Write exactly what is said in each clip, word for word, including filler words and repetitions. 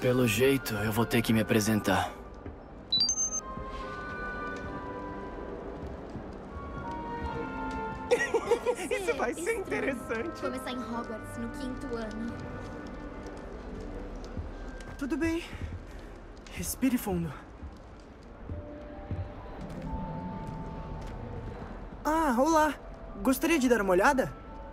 Pelo jeito, eu vou ter que me apresentar. Isso vai ser interessante. Começar em Hogwarts no quinto ano. Tudo bem. Respire fundo. Ah, olá. Gostaria de dar uma olhada?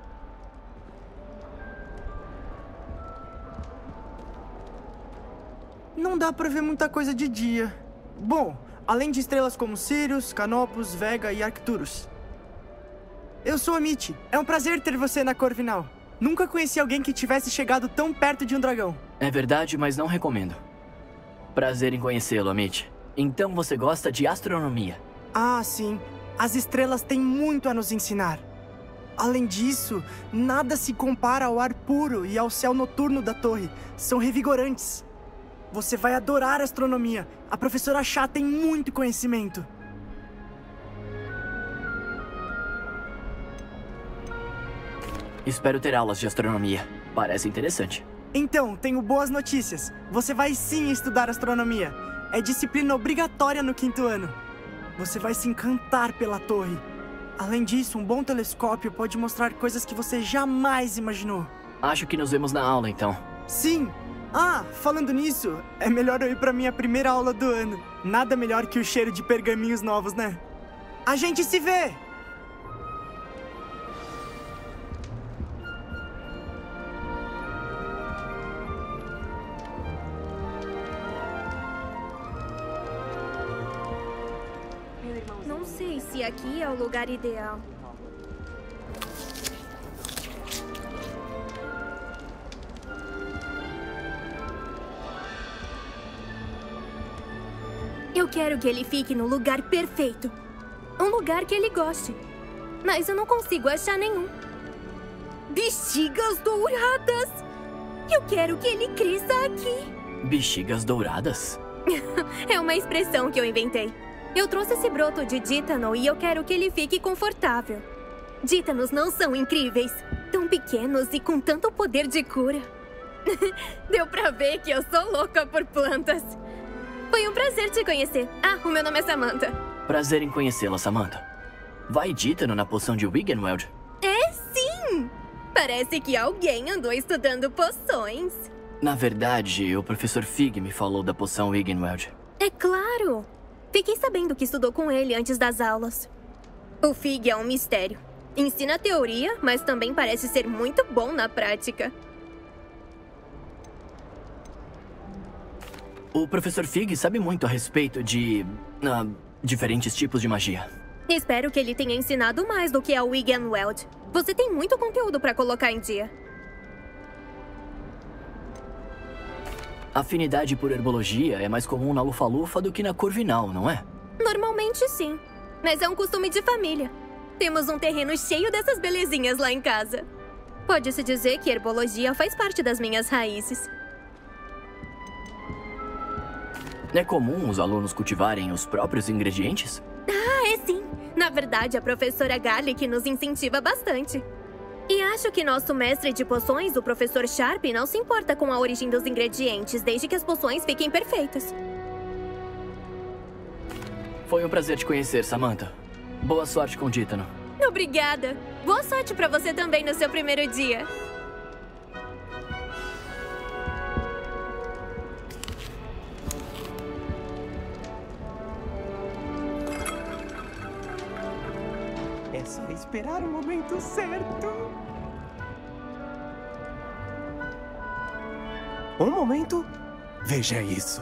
Não dá pra ver muita coisa de dia. Bom, além de estrelas como Sirius, Canopus, Vega e Arcturus. Eu sou a Mitty. É um prazer ter você na Corvinal. Nunca conheci alguém que tivesse chegado tão perto de um dragão. É verdade, mas não recomendo. Prazer em conhecê-lo, Amit. Então você gosta de astronomia? Ah, sim. As estrelas têm muito a nos ensinar. Além disso, nada se compara ao ar puro e ao céu noturno da torre. São revigorantes. Você vai adorar a astronomia. A professora Chá tem muito conhecimento. Espero ter aulas de astronomia. Parece interessante. Então, tenho boas notícias. Você vai sim estudar astronomia. É disciplina obrigatória no quinto ano. Você vai se encantar pela torre. Além disso, um bom telescópio pode mostrar coisas que você jamais imaginou. Acho que nos vemos na aula, então. Sim! Ah, falando nisso, é melhor eu ir pra minha primeira aula do ano. Nada melhor que o cheiro de pergaminhos novos, né? A gente se vê! Não sei se aqui é o lugar ideal. Eu quero que ele fique no lugar perfeito. Um lugar que ele goste. Mas eu não consigo achar nenhum. Bexigas douradas! Eu quero que ele cresça aqui. Bexigas douradas? É uma expressão que eu inventei. Eu trouxe esse broto de Dítano e eu quero que ele fique confortável. Dítanos não são incríveis? Tão pequenos e com tanto poder de cura. Deu pra ver que eu sou louca por plantas. Foi um prazer te conhecer. Ah, o meu nome é Samantha. Prazer em conhecê-la, Samantha. Vai Dítano na poção de Wiggenweld? É sim! Parece que alguém andou estudando poções. Na verdade, o professor Fig me falou da poção Wiggenweld. É claro! Fiquei sabendo que estudou com ele antes das aulas. O Fig é um mistério. Ensina a teoria, mas também parece ser muito bom na prática. O professor Fig sabe muito a respeito de... Uh, diferentes tipos de magia. Espero que ele tenha ensinado mais do que a Wiggenweld. Você tem muito conteúdo para colocar em dia. A afinidade por herbologia é mais comum na Lufa-Lufa do que na Corvinal, não é? Normalmente sim, mas é um costume de família. Temos um terreno cheio dessas belezinhas lá em casa. Pode-se dizer que herbologia faz parte das minhas raízes. É comum os alunos cultivarem os próprios ingredientes? Ah, é sim. Na verdade, a professora Garlic nos incentiva bastante. E acho que nosso mestre de poções, o professor Sharp, não se importa com a origem dos ingredientes, desde que as poções fiquem perfeitas. Foi um prazer te conhecer, Samantha. Boa sorte com Dítano. Obrigada. Boa sorte pra você também no seu primeiro dia. É só esperar o momento certo. Um momento. Veja isso.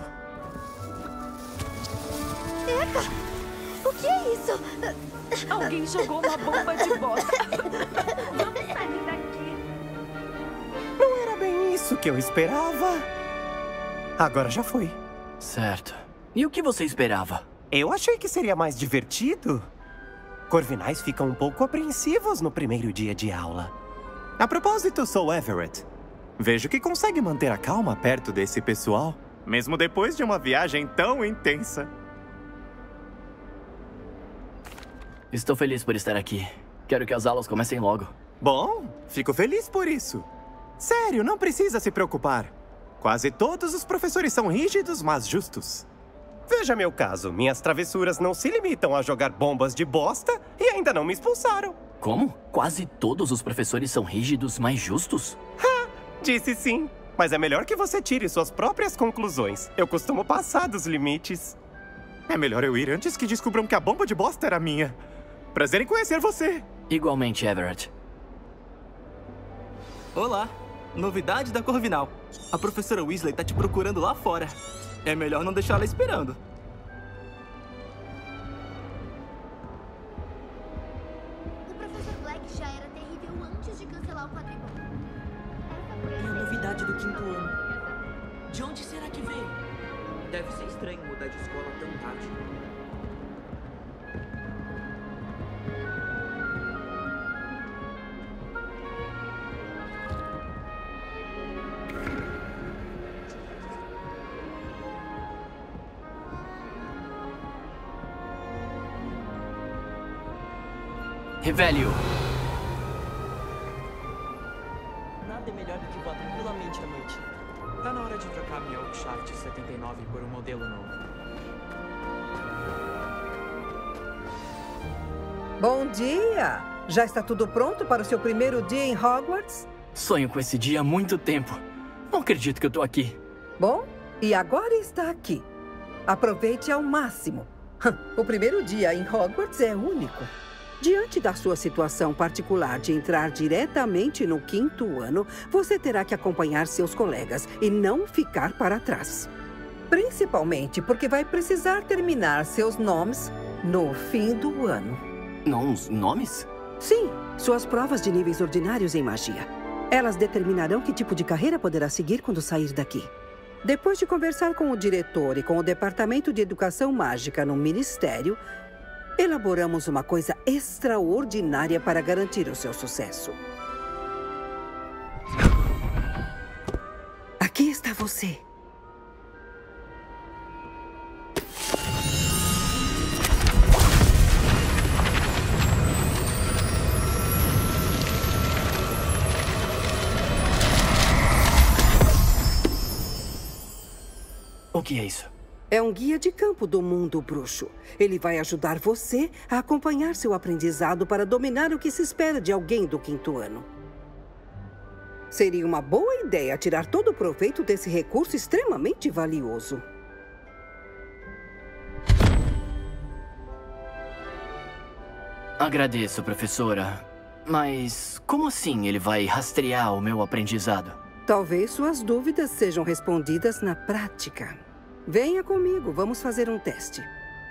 Eca! O que é isso? Alguém jogou uma bomba de bota. Vamos sair daqui. Não era bem isso que eu esperava. Agora já foi. Certo. E o que você esperava? Eu achei que seria mais divertido. Corvinais ficam um pouco apreensivos no primeiro dia de aula. A propósito, sou Everett. Vejo que consegue manter a calma perto desse pessoal, mesmo depois de uma viagem tão intensa. Estou feliz por estar aqui. Quero que as aulas comecem logo. Bom, fico feliz por isso. Sério, não precisa se preocupar. Quase todos os professores são rígidos, mas justos. Veja meu caso. Minhas travessuras não se limitam a jogar bombas de bosta e ainda não me expulsaram. Como? Quase todos os professores são rígidos, mas justos? Ha! Disse sim. Mas é melhor que você tire suas próprias conclusões. Eu costumo passar dos limites. É melhor eu ir antes que descubram que a bomba de bosta era minha. Prazer em conhecer você. Igualmente, Everett. Olá. Novidade da Corvinal. A professora Weasley tá te procurando lá fora. É melhor não deixá-la esperando. O professor Black já era terrível antes de cancelar o quadribol. É a novidade do quinto ano. De onde será que veio? Deve ser estranho mudar de escola tão tarde. Revelio! Nada é melhor do que voar tranquilamente à noite. Tá na hora de trocar minha Oakshaft setenta e nove por um modelo novo. Bom dia! Já está tudo pronto para o seu primeiro dia em Hogwarts? Sonho com esse dia há muito tempo. Não acredito que eu tô aqui. Bom, e agora está aqui. Aproveite ao máximo. O primeiro dia em Hogwarts é único. Diante da sua situação particular de entrar diretamente no quinto ano, você terá que acompanhar seus colegas e não ficar para trás. Principalmente porque vai precisar terminar seus nomes no fim do ano. Nomes? Nomes? Sim, suas provas de níveis ordinários em magia. Elas determinarão que tipo de carreira poderá seguir quando sair daqui. Depois de conversar com o diretor e com o Departamento de Educação Mágica no Ministério, elaboramos uma coisa extraordinária para garantir o seu sucesso. Aqui está você. O que é isso? É um guia de campo do mundo bruxo. Ele vai ajudar você a acompanhar seu aprendizado para dominar o que se espera de alguém do quinto ano. Seria uma boa ideia tirar todo o proveito desse recurso extremamente valioso. Agradeço, professora. Mas como assim ele vai rastrear o meu aprendizado? Talvez suas dúvidas sejam respondidas na prática. Venha comigo, vamos fazer um teste.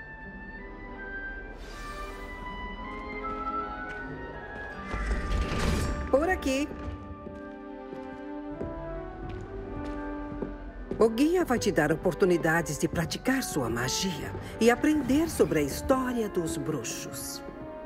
Por aqui. O guia vai te dar oportunidades de praticar sua magia e aprender sobre a história dos bruxos.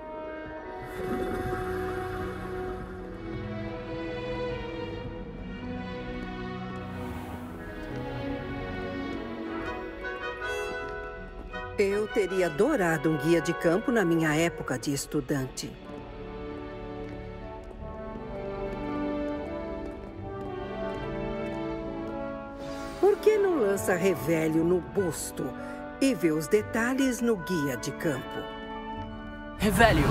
Eu teria adorado um guia de campo na minha época de estudante. Por que não lança Revelio no busto e vê os detalhes no guia de campo? Revelio!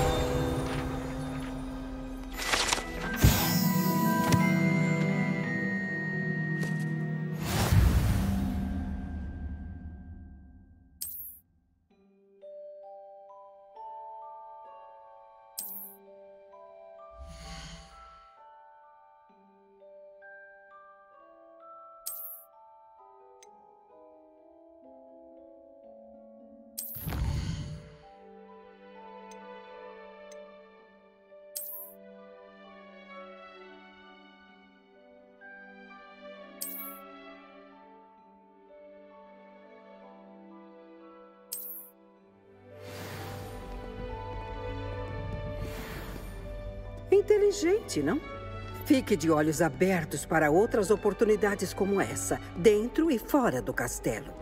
Inteligente, não? Fique de olhos abertos para outras oportunidades como essa, dentro e fora do castelo.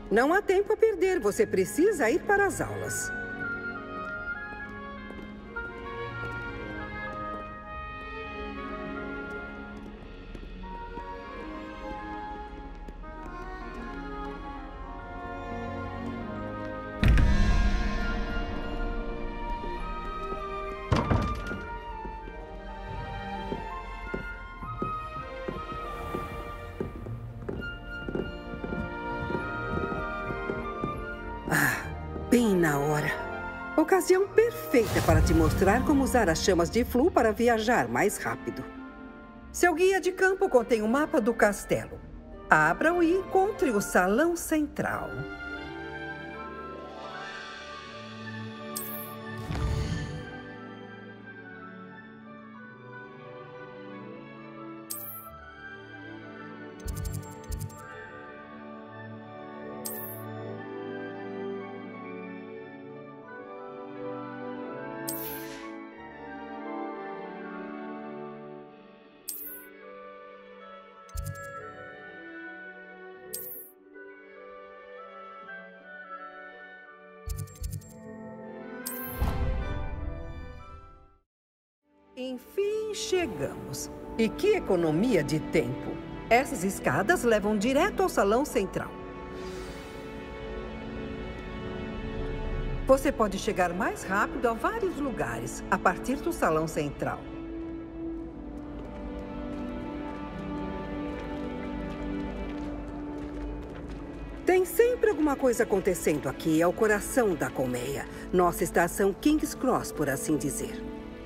Não há tempo a perder. Você precisa ir para as aulas. Bem na hora. Ocasião perfeita para te mostrar como usar as chamas de Flu para viajar mais rápido. Seu guia de campo contém um mapa do castelo. Abra-o e encontre o salão central. Enfim, chegamos. E que economia de tempo! Essas escadas levam direto ao salão central. Você pode chegar mais rápido a vários lugares, a partir do salão central. Tem sempre alguma coisa acontecendo aqui. É o coração da colmeia. Nossa estação King's Cross, por assim dizer.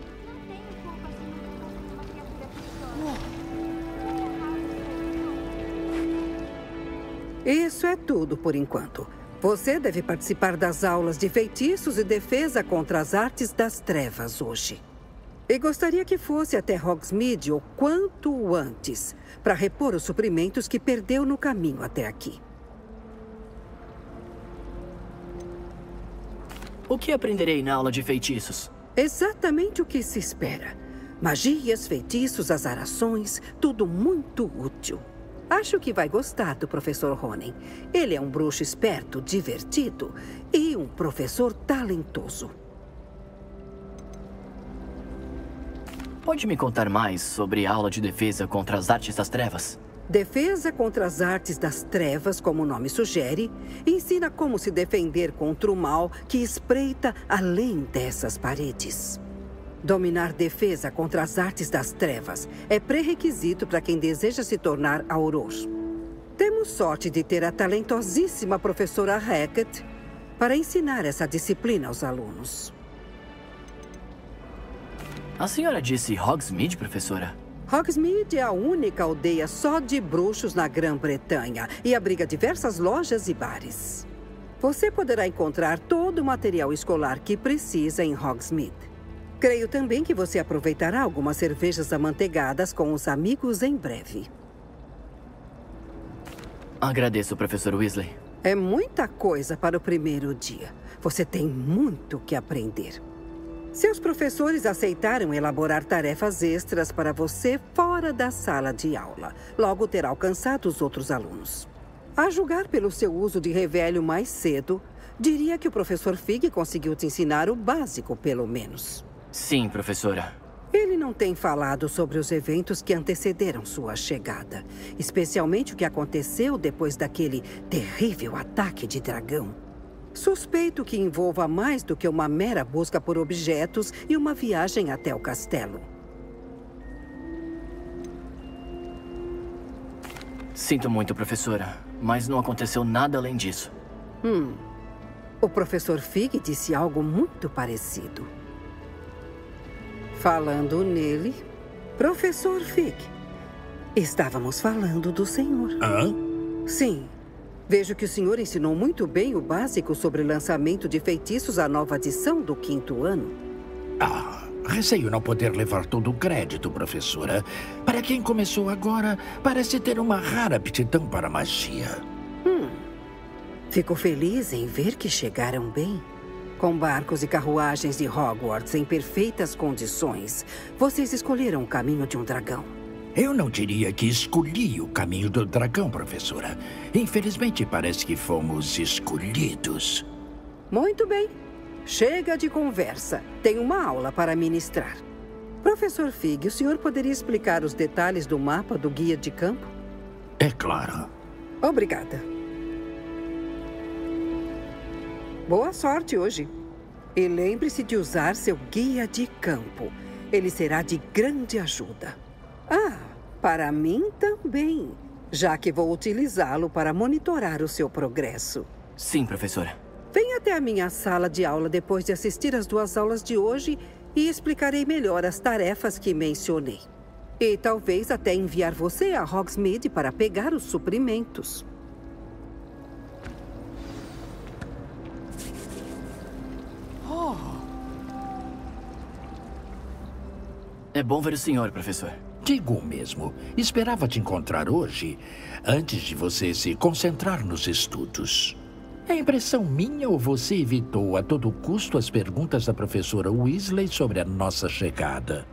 Isso é tudo por enquanto. Você deve participar das aulas de feitiços e defesa contra as artes das trevas hoje. E gostaria que fosse até Hogsmeade o quanto antes, para repor os suprimentos que perdeu no caminho até aqui. O que aprenderei na aula de feitiços? Exatamente o que se espera. Magias, feitiços, azarações, tudo muito útil. Acho que vai gostar do professor Ronen. Ele é um bruxo esperto, divertido e um professor talentoso. Pode me contar mais sobre a aula de defesa contra as artes das trevas? Defesa contra as artes das trevas, como o nome sugere, ensina como se defender contra o mal que espreita além dessas paredes. Dominar defesa contra as artes das trevas é pré-requisito para quem deseja se tornar Auror. Temos sorte de ter a talentosíssima professora Hackett para ensinar essa disciplina aos alunos. A senhora disse Hogsmeade, professora? Hogsmeade é a única aldeia só de bruxos na Grã-Bretanha e abriga diversas lojas e bares. Você poderá encontrar todo o material escolar que precisa em Hogsmeade. Creio também que você aproveitará algumas cervejas amanteigadas com os amigos em breve. Agradeço, professor Weasley. É muita coisa para o primeiro dia. Você tem muito que aprender. Seus professores aceitaram elaborar tarefas extras para você fora da sala de aula. Logo terá alcançado os outros alunos. A julgar pelo seu uso de revelio mais cedo, diria que o professor Fig conseguiu te ensinar o básico, pelo menos. Sim, professora. Ele não tem falado sobre os eventos que antecederam sua chegada. Especialmente o que aconteceu depois daquele terrível ataque de dragão. Suspeito que envolva mais do que uma mera busca por objetos e uma viagem até o castelo. Sinto muito, professora, mas não aconteceu nada além disso. Hum. O professor Fig disse algo muito parecido. Falando nele, professor Fig, estávamos falando do senhor. Hã? Sim. Vejo que o senhor ensinou muito bem o básico sobre lançamento de feitiços à nova edição do quinto ano. Ah, receio não poder levar todo o crédito, professora. Para quem começou agora, parece ter uma rara aptidão para magia. Hum. Fico feliz em ver que chegaram bem. Com barcos e carruagens de Hogwarts em perfeitas condições, vocês escolheram o caminho de um dragão. Eu não diria que escolhi o caminho do dragão, professora. Infelizmente, parece que fomos escolhidos. Muito bem. Chega de conversa. Tenho uma aula para ministrar. Professor Fig, o senhor poderia explicar os detalhes do mapa do guia de campo? É claro. Obrigada. Boa sorte hoje. E lembre-se de usar seu guia de campo. Ele será de grande ajuda. Ah, para mim também, já que vou utilizá-lo para monitorar o seu progresso. Sim, professora. Venha até a minha sala de aula depois de assistir às duas aulas de hoje e explicarei melhor as tarefas que mencionei. E talvez até enviar você a Hogsmeade para pegar os suprimentos. É bom ver o senhor, professor. Digo o mesmo. Esperava te encontrar hoje, antes de você se concentrar nos estudos. É impressão minha ou você evitou a todo custo as perguntas da professora Weasley sobre a nossa chegada?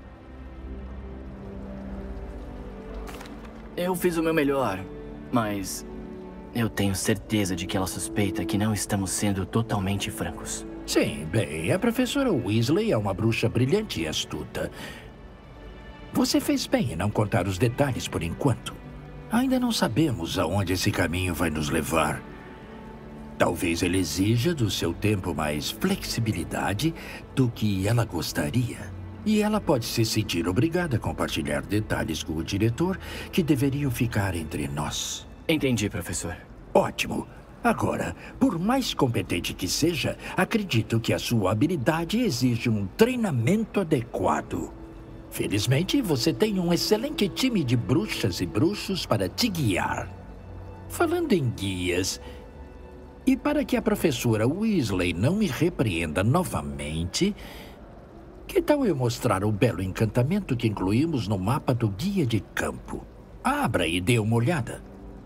Eu fiz o meu melhor, mas eu tenho certeza de que ela suspeita que não estamos sendo totalmente francos. Sim, bem, a professora Weasley é uma bruxa brilhante e astuta. Você fez bem em não contar os detalhes por enquanto. Ainda não sabemos aonde esse caminho vai nos levar. Talvez ele exija do seu tempo mais flexibilidade do que ela gostaria. E ela pode se sentir obrigada a compartilhar detalhes com o diretor que deveriam ficar entre nós. Entendi, professor. Ótimo. Agora, por mais competente que seja, acredito que a sua habilidade exige um treinamento adequado. Felizmente, você tem um excelente time de bruxas e bruxos para te guiar. Falando em guias, e para que a professora Weasley não me repreenda novamente, que tal eu mostrar o belo encantamento que incluímos no mapa do guia de campo? Abra e dê uma olhada.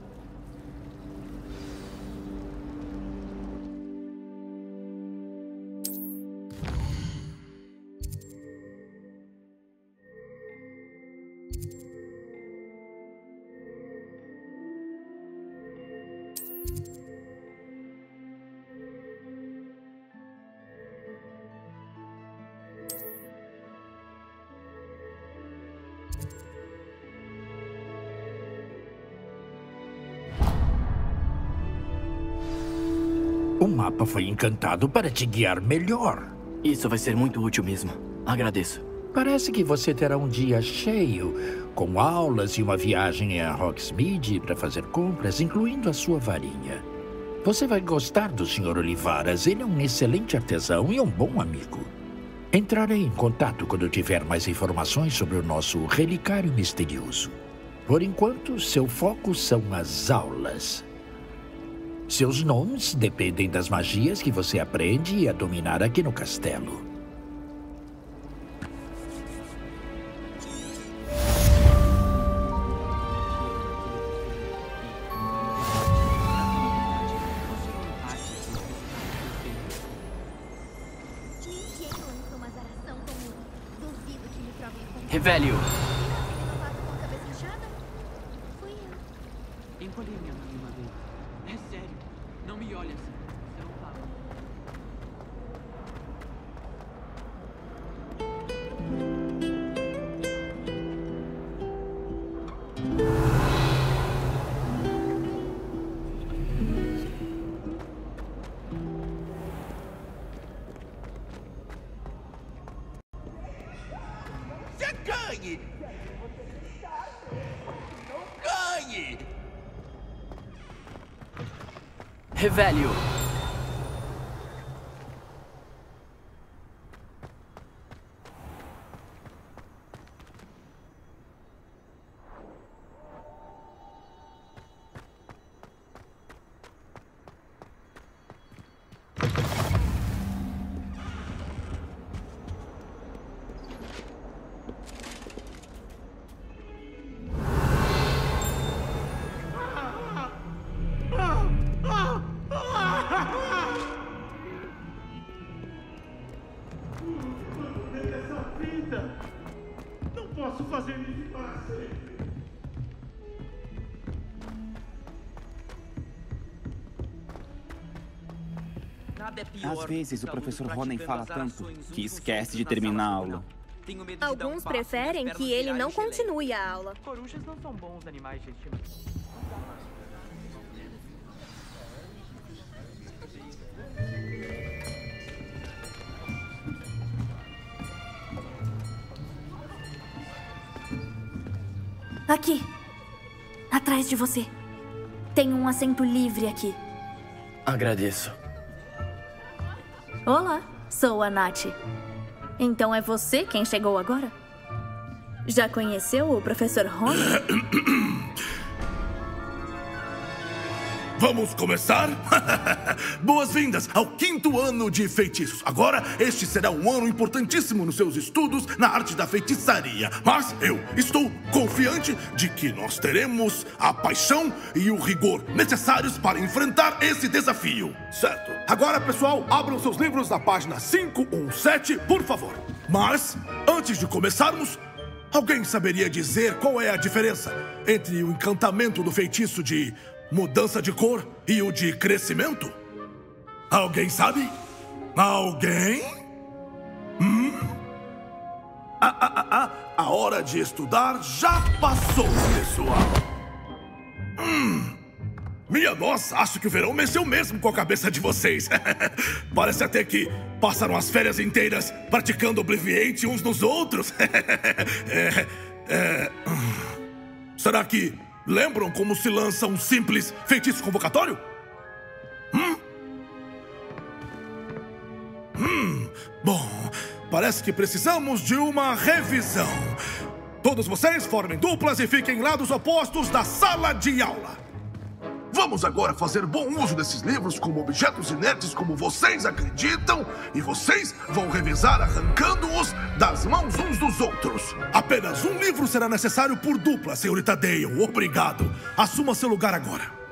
O mapa foi encantado para te guiar melhor. Isso vai ser muito útil mesmo. Agradeço. Parece que você terá um dia cheio, com aulas e uma viagem a Hogsmeade para fazer compras, incluindo a sua varinha. Você vai gostar do senhor Olivaras. Ele é um excelente artesão e um bom amigo. Entrarei em contato quando tiver mais informações sobre o nosso relicário misterioso. Por enquanto, seu foco são as aulas. Seus nomes dependem das magias que você aprende a dominar aqui no castelo. Revelio! Encolhi minha armadura. É sério. Não me olhe assim. Você não fala. Você ganhe! Não ganhe! Revelio! Às vezes o professor Ronen fala tanto que esquece de terminar a aula. Alguns preferem que ele não continue a aula. Corujas não são bons animais de estimação. Aqui. Atrás de você. Tem um assento livre aqui. Agradeço. Olá, sou a Nath. Então é você quem chegou agora? Já conheceu o professor Ronen? Vamos começar? Boas-vindas ao quinto ano de feitiços. Agora, este será um ano importantíssimo nos seus estudos na arte da feitiçaria. Mas eu estou confiante de que nós teremos a paixão e o rigor necessários para enfrentar esse desafio. Certo. Agora, pessoal, abram seus livros na página quinhentos e dezessete, por favor. Mas, antes de começarmos, alguém saberia dizer qual é a diferença entre o encantamento do feitiço de mudança de cor e o de crescimento? Alguém sabe? Alguém? Hum? Ah, ah, ah, ah. A hora de estudar já passou, pessoal. Hum. Minha nossa, acho que o verão mexeu mesmo com a cabeça de vocês. Parece até que passaram as férias inteiras praticando Obliviate uns nos outros. é, é... Será que lembram como se lança um simples feitiço convocatório? Hum? Hum, bom, parece que precisamos de uma revisão. Todos vocês formem duplas e fiquem em lados opostos da sala de aula. Vamos agora fazer bom uso desses livros como objetos inertes como vocês acreditam, e vocês vão revisar arrancando-os das mãos uns dos outros. Apenas um livro será necessário por dupla, senhorita Dale. Obrigado. Assuma seu lugar agora.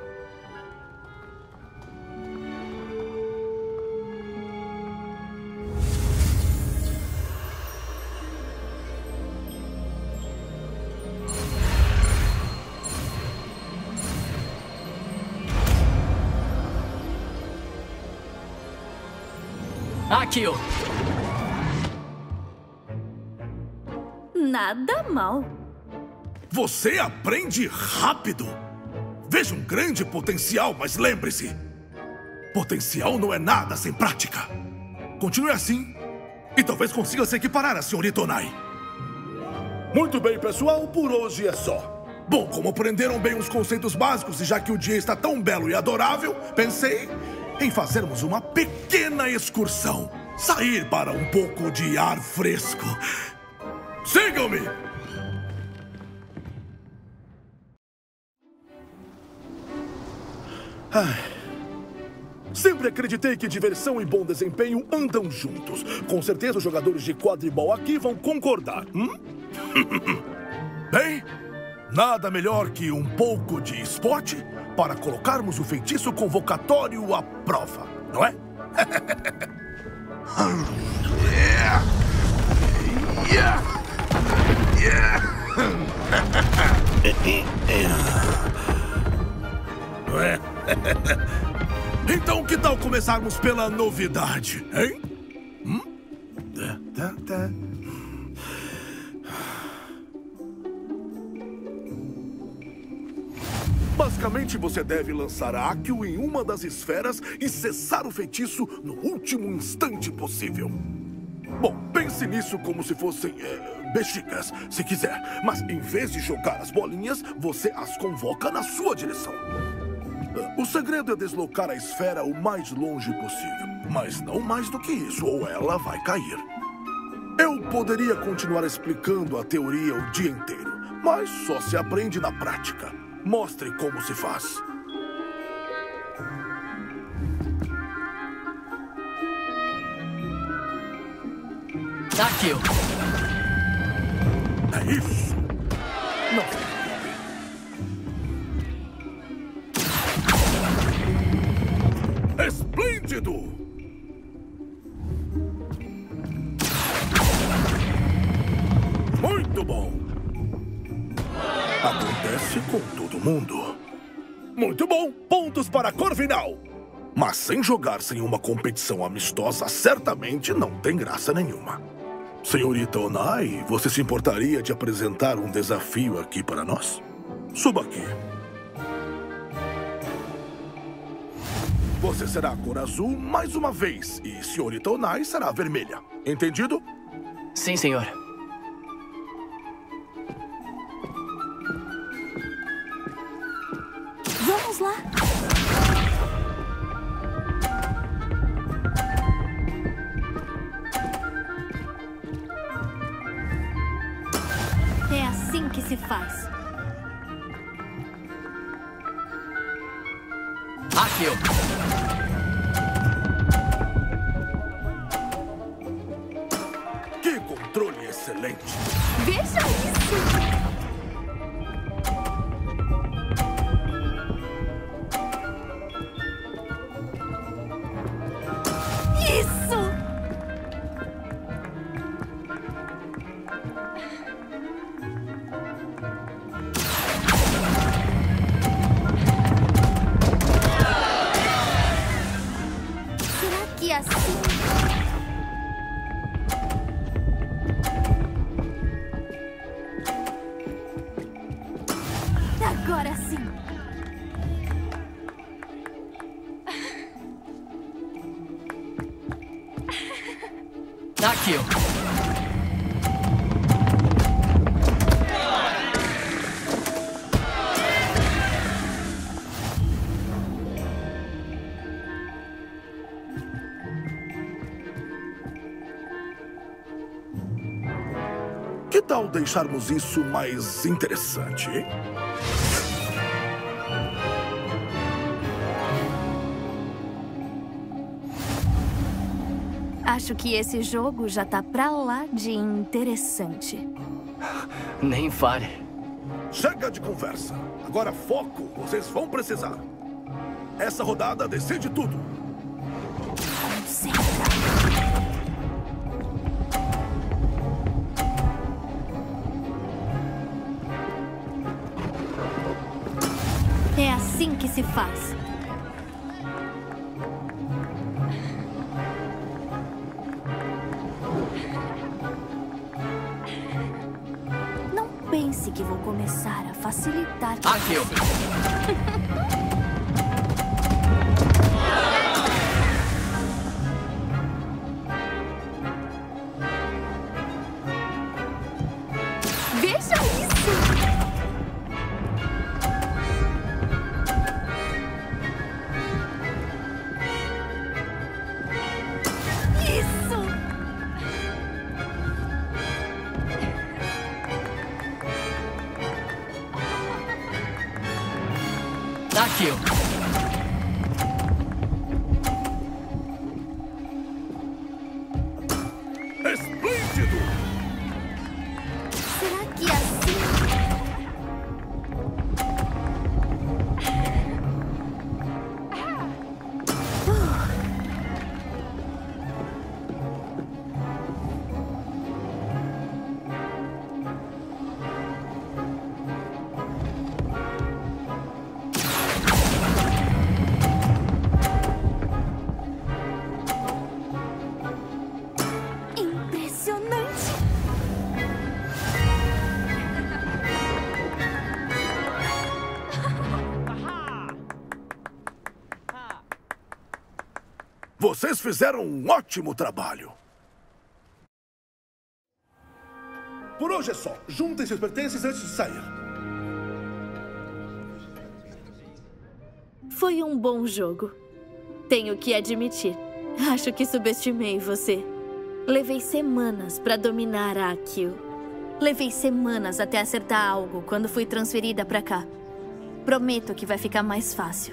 Aqui, ó. Nada mal. Você aprende rápido. Veja um grande potencial, mas lembre-se, potencial não é nada sem prática. Continue assim e talvez consiga se equiparar a senhorita Onai. Muito bem, pessoal, por hoje é só. Bom, como aprenderam bem os conceitos básicos e já que o dia está tão belo e adorável, pensei em fazermos uma pequena excursão. Sair para um pouco de ar fresco. Sigam-me! Ai. Sempre acreditei que diversão e bom desempenho andam juntos. Com certeza os jogadores de quadribol aqui vão concordar. Hum? Bem, nada melhor que um pouco de esporte para colocarmos o feitiço convocatório à prova, não é? Então, que tal começarmos pela novidade, hein? Hum? Tá, tá. Basicamente, você deve lançar a Accio em uma das esferas e cessar o feitiço no último instante possível. Bom, pense nisso como se fossem é, bexigas, se quiser. Mas em vez de jogar as bolinhas, você as convoca na sua direção. O segredo é deslocar a esfera o mais longe possível. Mas não mais do que isso, ou ela vai cair. Eu poderia continuar explicando a teoria o dia inteiro, mas só se aprende na prática. Mostre como se faz. Aqui. É isso. Não. Esplêndido! Muito bom. Acontece com todo mundo. Muito bom. Pontos para Corvinal. Mas sem jogar-se em uma competição amistosa, certamente não tem graça nenhuma. Senhorita Onai, você se importaria de apresentar um desafio aqui para nós? Suba aqui. Você será a cor azul mais uma vez e senhorita Onai será a vermelha. Entendido? Sim, senhor. Vamos lá. É assim que se faz. Akio! Que controle excelente! Veja isso! Agora sim. Akio! Que tal deixarmos isso mais interessante, hein? Acho que esse jogo já tá pra lá de interessante. Nem fale. Chega de conversa. Agora foco. Vocês vão precisar. Essa rodada decide tudo. Concentra. É assim que se faz. Não pense que vou começar a facilitar. Akio! Veja isso! Isso! Akio! Esplêndido! Será que é assim? Impressionante! Vocês fizeram um ótimo trabalho. Por hoje é só. Juntem seus pertences antes de sair. Foi um bom jogo. Tenho que admitir. Acho que subestimei você. Levei semanas para dominar a Akio. Levei semanas até acertar algo quando fui transferida para cá. Prometo que vai ficar mais fácil.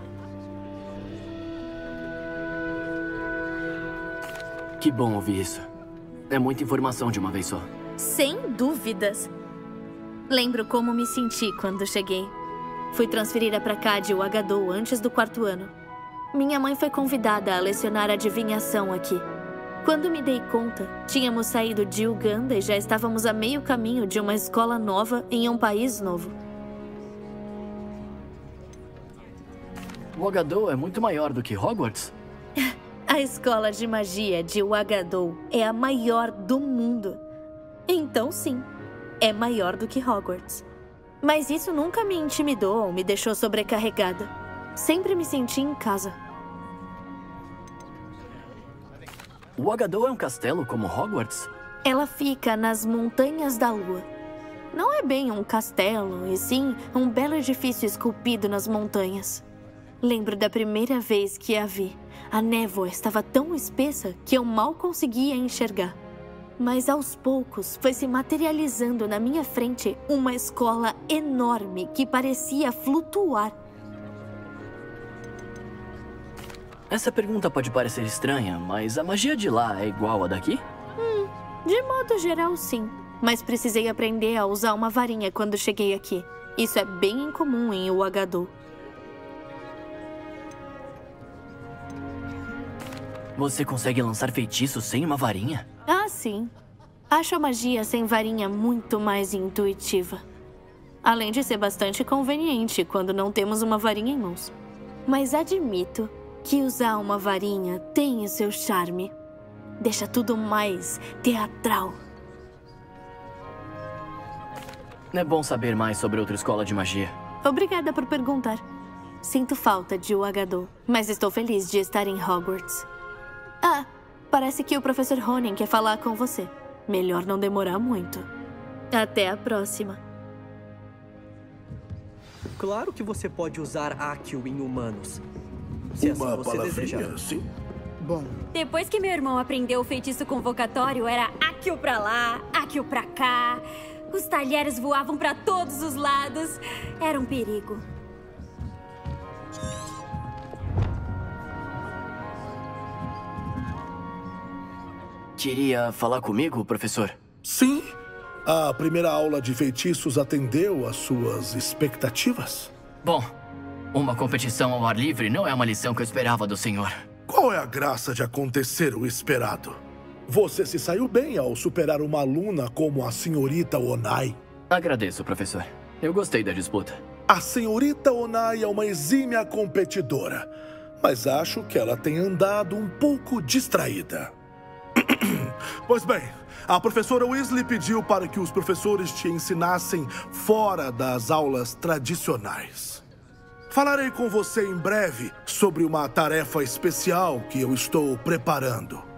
Que bom ouvir isso. É muita informação de uma vez só. Sem dúvidas. Lembro como me senti quando cheguei. Fui transferida para cá de Uagadou antes do quarto ano. Minha mãe foi convidada a lecionar adivinhação aqui. Quando me dei conta, tínhamos saído de Uganda e já estávamos a meio caminho de uma escola nova em um país novo. O Agadou é muito maior do que Hogwarts? A escola de magia de Agadou é a maior do mundo. Então, sim, é maior do que Hogwarts. Mas isso nunca me intimidou ou me deixou sobrecarregada. Sempre me senti em casa. O Agadou é um castelo como Hogwarts? Ela fica nas Montanhas da Lua. Não é bem um castelo, e sim um belo edifício esculpido nas montanhas. Lembro da primeira vez que a vi. A névoa estava tão espessa que eu mal conseguia enxergar. Mas aos poucos foi se materializando na minha frente uma escola enorme que parecia flutuar. Essa pergunta pode parecer estranha, mas a magia de lá é igual à daqui? Hum, de modo geral, sim. Mas precisei aprender a usar uma varinha quando cheguei aqui. Isso é bem incomum em Agadou. Você consegue lançar feitiços sem uma varinha? Ah, sim. Acho a magia sem varinha muito mais intuitiva. Além de ser bastante conveniente quando não temos uma varinha em mãos. Mas admito que usar uma varinha tem o seu charme. Deixa tudo mais teatral. É bom saber mais sobre outra escola de magia. Obrigada por perguntar. Sinto falta de Agadou, mas estou feliz de estar em Hogwarts. Ah, parece que o professor Ronen quer falar com você. Melhor não demorar muito. Até a próxima. Claro que você pode usar Accio em humanos. Se assim Uma você desejar. palavrinha, sim? Bom, Depois que meu irmão aprendeu o feitiço convocatório, era Accio pra lá, Accio pra cá. Os talheres voavam pra todos os lados. Era um perigo. Queria falar comigo, professor? Sim. A primeira aula de feitiços atendeu às suas expectativas? Bom, uma competição ao ar livre não é uma lição que eu esperava do senhor. Qual é a graça de acontecer o esperado? Você se saiu bem ao superar uma aluna como a senhorita Onai. Agradeço, professor. Eu gostei da disputa. A senhorita Onai é uma exímia competidora, mas acho que ela tem andado um pouco distraída. Pois bem, a professora Weasley pediu para que os professores te ensinassem fora das aulas tradicionais. Falarei com você em breve sobre uma tarefa especial que eu estou preparando.